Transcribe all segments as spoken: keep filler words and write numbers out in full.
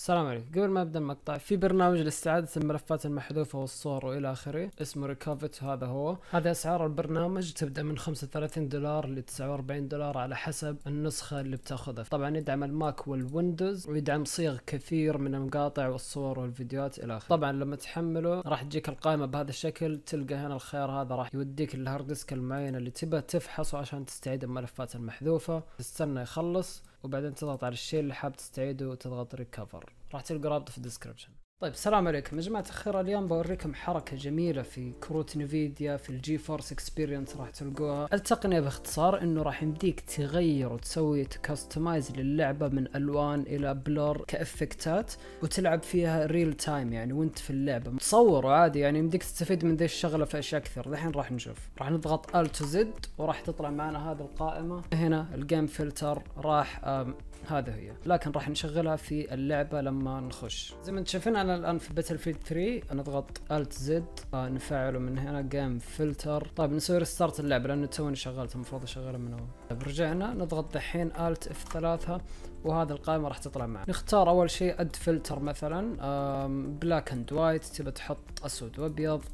السلام عليكم. قبل ما ابدا المقطع، في برنامج لاستعادة الملفات المحذوفة والصور والى اخره اسمه ريكوفيت. هذا هو هذا اسعار البرنامج تبدا من خمسة وثلاثين دولار ل تسعة وأربعين دولار على حسب النسخة اللي بتاخذها. طبعا يدعم الماك والويندوز ويدعم صيغ كثير من المقاطع والصور والفيديوهات الى اخره. طبعا لما تحمله راح تجيك القائمة بهذا الشكل، تلقى هنا الخيار هذا راح يوديك الهارد ديسك المعين اللي تبى تفحصه عشان تستعيد الملفات المحذوفة. تستنى يخلص وبعدين تضغط على الشيء اللي حاب تستعيده وتضغط ريكفر. راح تلقى رابطه في الديسكربشن. طيب السلام عليكم يا جماعه الخير. اليوم بوريكم حركه جميله في كروت نفيديا في الجي فورس اكسبيرينس. راح تلقوها التقنيه باختصار انه راح يمديك تغير وتسوي كاستمايز للعبه من الوان الى بلور كافكتات وتلعب فيها ريل تايم، يعني وانت في اللعبه تصور عادي. يعني يمديك تستفيد من ذي الشغله في اشياء كثير. الحين راح نشوف. راح نضغط الت زد وراح تطلع معنا هذه القائمه. هنا الجيم فلتر راح هذا هي، لكن راح نشغلها في اللعبه لما نخش. زي ما انتم شايفين انا الان في باتل فيلد ثلاثة، نضغط الت زد آه نفعله من هنا جيم فلتر. طيب نسوي ريستارت اللعبه لانه توني شغلتها، المفروض اشغلها من اول. طيب رجعنا نضغط دحين الت اف ثلاثة وهذه القائمه راح تطلع معنا. نختار اول شيء اد فلتر مثلا بلاك اند وايت، تبى تحط اسود وابيض.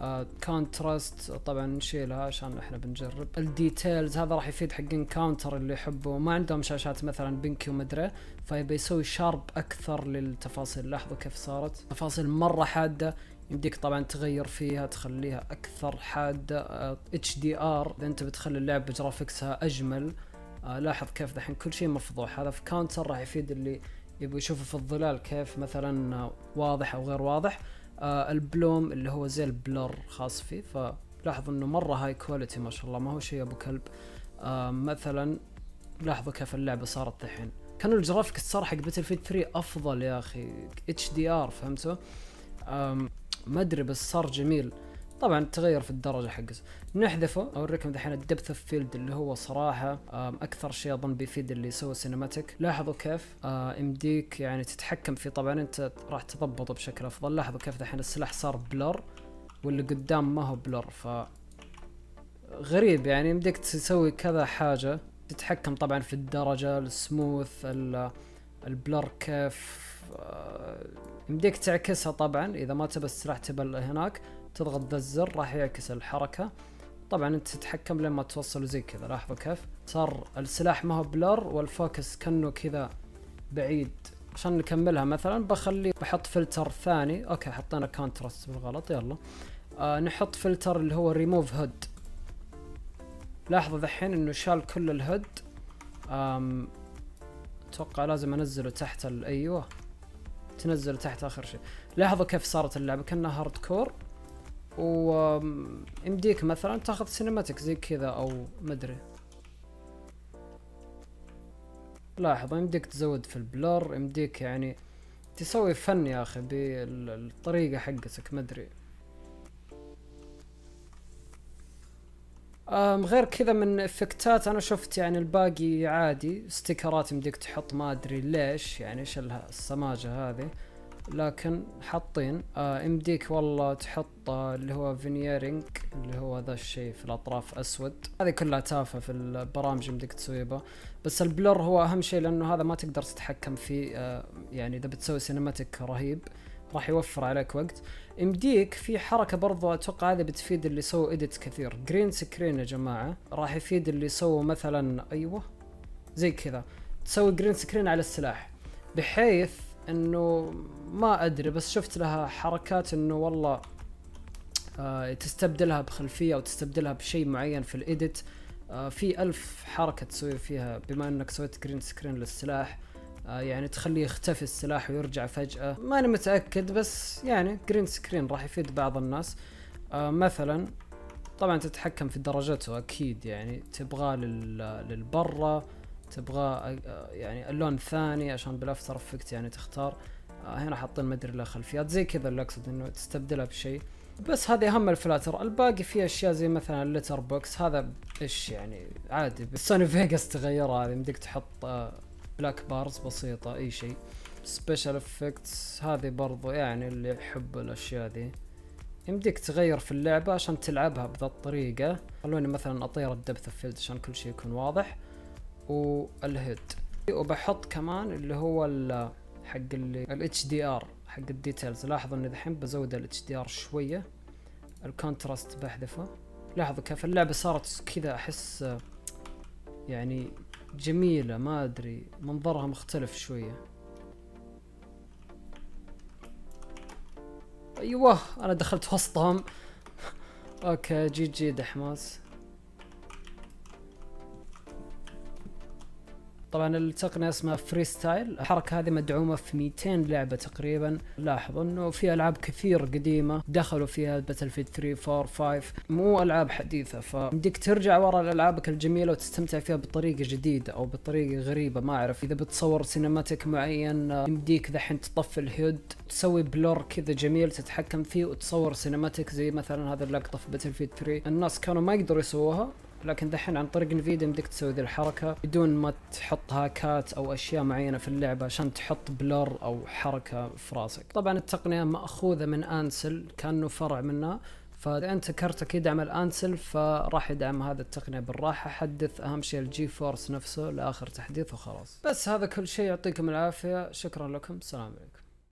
كونتراست uh, طبعا نشيلها عشان احنا بنجرب. الديتيلز هذا راح يفيد حقين كاونتر اللي يحبوا ما عندهم شاشات مثلا بنكي ومدري، فيبي يسوي شارب اكثر للتفاصيل. لاحظوا كيف صارت تفاصيل مره حاده. يمديك طبعا تغير فيها تخليها اكثر حاده. اتش دي ار اذا انت بتخلي اللعبه جرافيكسها اجمل. uh, لاحظ كيف دحين كل شيء مفضوح. هذا في كاونتر راح يفيد اللي يبغوا يشوفوا في الظلال كيف مثلا واضح او غير واضح. آه البلوم اللي هو زي البلر خاص فيه، فلاحظوا انه مره هاي كواليتي ما شاء الله، ما هو شيء ابو كلب. آه مثلا لاحظوا كيف اللعبه صارت الحين، كانوا الجرافيكس صار حق باتل فيلد ثلاثة افضل يا اخي، اتش دي ار فهمتوا. ما ادري بس صار جميل. طبعا تغير في الدرجه حقته. نحذفه. اوريكم دحين الدبث اوف فيلد اللي هو صراحه اكثر شيء اظن بيفيد اللي يسوي سينماتيك. لاحظوا كيف امديك يعني تتحكم فيه. طبعا انت راح تضبطه بشكل افضل. لاحظوا كيف دحين السلاح صار بلر واللي قدام ما هو بلر، ف غريب يعني. يمديك تسوي كذا حاجه. تتحكم طبعا في الدرجه، السموث، البلر كيف. يمديك تعكسها طبعا اذا ما تبى السلاح تبى هناك تضغط ذا الزر راح يعكس الحركه. طبعا انت تتحكم لين ما توصله زي كذا. لاحظوا كيف صار السلاح ما هو بلر والفوكس كانه كذا بعيد. عشان نكملها مثلا بخلي بحط فلتر ثاني. اوكي حطينا كونتراست بالغلط. يلا آه نحط فلتر اللي هو ريموف هود. لاحظوا ذحين انه شال كل الهود. آم اتوقع لازم انزله تحت. ايوه تنزل تحت اخر شيء. لاحظوا كيف صارت اللعبه كانها هارد كور. ويمديك مثلا تاخذ سينماتيك زي كذا او مدري. لاحظوا يمديك تزود في البلر، يمديك يعني تسوي فن يا اخي بالطريقه حقتك مدري. أم غير كذا من افكتات انا شفت يعني الباقي عادي. ستيكرات يمديك تحط ما ادري ليش يعني ايش السماجه هذه، لكن حاطين. آه يمديك والله تحط آه اللي هو فينيرينج اللي هو ذا الشيء في الاطراف اسود. هذه كلها تافهه في البرامج يمديك تسوي بها. بس البلر هو اهم شيء لانه هذا ما تقدر تتحكم فيه. آه يعني اذا بتسوي سينماتيك رهيب راح يوفر عليك وقت. يمديك في حركه برضو اتوقع هذا بتفيد اللي يسووا اديت كثير. جرين سكرين يا جماعه راح يفيد اللي يسووا مثلا ايوه زي كذا تسوي جرين سكرين على السلاح، بحيث انه ما ادري بس شفت لها حركات انه والله آه تستبدلها بخلفيه او تستبدلها بشيء معين في الايديت. آه في الف حركه تسوي فيها بما انك سويت جرين سكرين للسلاح. آه يعني تخليه يختفي السلاح ويرجع فجاه. ما انا متاكد بس يعني جرين سكرين راح يفيد بعض الناس. آه مثلا طبعا تتحكم في درجته اكيد، يعني تبغاه للبرة، تبغى يعني اللون الثاني عشان بالافتر افكت يعني تختار. آه هنا حاطين مدري له خلفيات زي كذا اللي اقصد انه تستبدلها بشيء. بس هذه اهم الفلاتر. الباقي فيه اشياء زي مثلا الليتر بوكس هذا ايش يعني عادي. بس سوني فيجاس تغيرها هذه يمديك تحط آه بلاك بارز بسيطة اي شيء. سبيشال افكتس هذه برضو يعني اللي يحب الاشياء ذي يمديك تغير في اللعبة عشان تلعبها بذا الطريقة. خلوني مثلا اطير الدبث فيلد عشان كل شيء يكون واضح. والهيد وبحط كمان اللي هو حق اللي ال اتش دي ار حق الديتيلز. لاحظوا اني الحين بزود ال اتش دي ار شويه، الكونتراست بحذفه. لاحظوا كيف اللعبه صارت كذا، احس يعني جميله، ما ادري منظرها مختلف شويه. ايوه انا دخلت وسطهم. اوكي جي جي دحماس. طبعا التقنية اسمها فري ستايل، الحركة هذه مدعومة في مئتين لعبة تقريبا. لاحظوا انه في العاب كثير قديمة دخلوا فيها، باتل فيلد ثلاثة أربعة خمسة، مو العاب حديثة، فيمديك ترجع ورا الالعابك الجميلة وتستمتع فيها بطريقة جديدة او بطريقة غريبة. ما اعرف اذا بتصور سينماتيك معين يمديك ذحين تطفي الهيد، تسوي بلور كذا جميل تتحكم فيه وتصور سينماتيك زي مثلا هذه اللقطة في باتل فيلد ثلاثة. الناس كانوا ما يقدروا يسووها، لكن دحين عن طريق انفيديا يمديك تسوي ذي الحركة بدون ما تحط هاكات او اشياء معينة في اللعبة عشان تحط بلر او حركة في راسك. طبعا التقنية مأخوذة من انسل، كانه فرع منها، فاذا انت كرتك يدعم الانسل فراح يدعم هذا التقنية بالراحة. حدث اهم شيء الجي فورس نفسه لاخر تحديث وخلاص. بس هذا كل شيء، يعطيكم العافية، شكرا لكم، السلام عليكم.